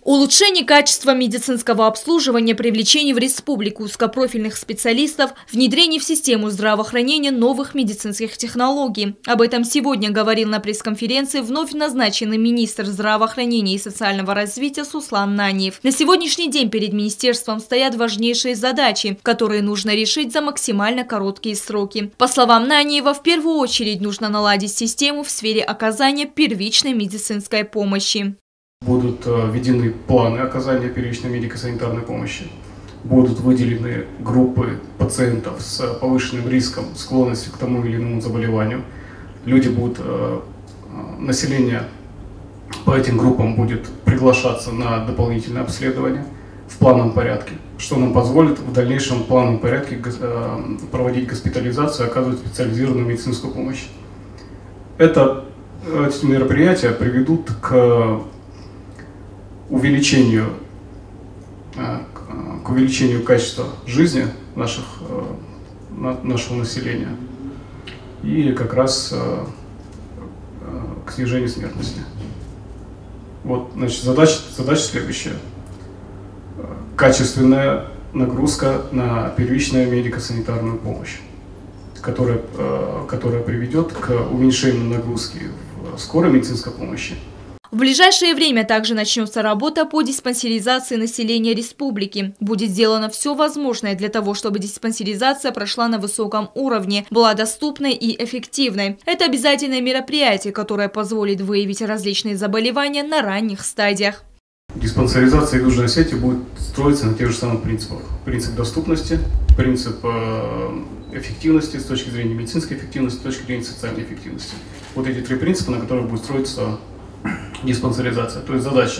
Улучшение качества медицинского обслуживания, привлечение в республику узкопрофильных специалистов, внедрение в систему здравоохранения новых медицинских технологий. Об этом сегодня говорил на пресс-конференции вновь назначенный министр здравоохранения и социального развития Суслан Наниев. На сегодняшний день перед министерством стоят важнейшие задачи, которые нужно решить за максимально короткие сроки. По словам Наниева, в первую очередь нужно наладить систему в сфере оказания первичной медицинской помощи. Будут введены планы оказания первичной медико-санитарной помощи. Будут выделены группы пациентов с повышенным риском склонности к тому или иному заболеванию. Население по этим группам будет приглашаться на дополнительное обследование в плановом порядке, что нам позволит в дальнейшем в плановом порядке проводить госпитализацию и оказывать специализированную медицинскую помощь. Эти мероприятия приведут к увеличению качества жизни нашего населения и как раз к снижению смертности. Задача следующая. Качественная нагрузка на первичную медико-санитарную помощь, которая приведет к уменьшению нагрузки в скорой медицинской помощи. В ближайшее время также начнется работа по диспансеризации населения республики. Будет сделано все возможное для того, чтобы диспансеризация прошла на высоком уровне, была доступной и эффективной. Это обязательное мероприятие, которое позволит выявить различные заболевания на ранних стадиях. Диспансеризация Южной Осетии будет строиться на тех же самых принципах. Принцип доступности, принцип эффективности с точки зрения медицинской эффективности, с точки зрения социальной эффективности. Вот эти три принципа, на которых будет строиться диспансеризация. То есть задача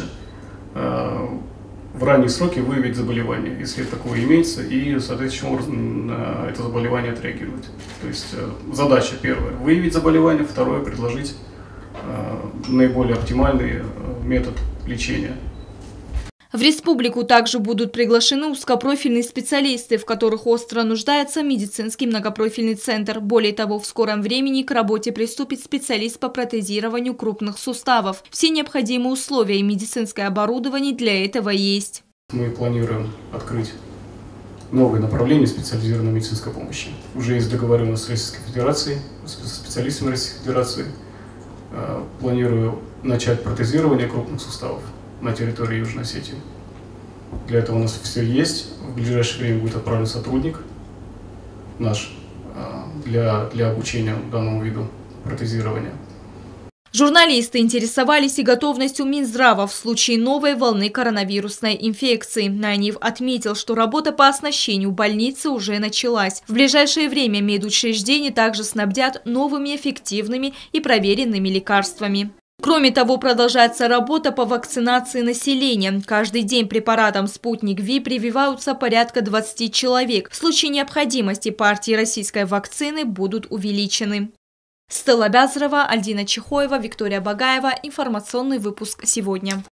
в ранние сроки выявить заболевание, если такое имеется, и соответствующим образом на это заболевание отреагировать. То есть задача первая – выявить заболевание, второе – предложить наиболее оптимальный метод лечения. В республику также будут приглашены узкопрофильные специалисты, в которых остро нуждается медицинский многопрофильный центр. Более того, в скором времени к работе приступит специалист по протезированию крупных суставов. Все необходимые условия и медицинское оборудование для этого есть. Мы планируем открыть новые направления специализированной медицинской помощи. Уже есть договоренность с Российской Федерацией, со специалистами Российской Федерации. Планирую начать протезирование крупных суставов на территории Южной Осетии. Для этого у нас все есть. В ближайшее время будет отправлен сотрудник наш для обучения данному виду протезирования. Журналисты интересовались и готовностью Минздрава в случае новой волны коронавирусной инфекции. Наниев отметил, что работа по оснащению больницы уже началась. В ближайшее время медучреждения также снабдят новыми эффективными и проверенными лекарствами. Кроме того, продолжается работа по вакцинации населения. Каждый день препаратом «Спутник Ви» прививаются порядка 20 человек. В случае необходимости партии российской вакцины будут увеличены. Стелла Бязарова, Альдина Чехоева, Виктория Багаева. Информационный выпуск сегодня.